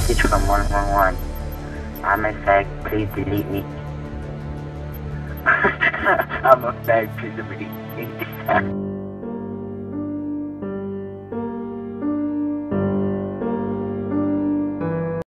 message from 111. I'm a fag, please delete me. I'm a fag, please delete me.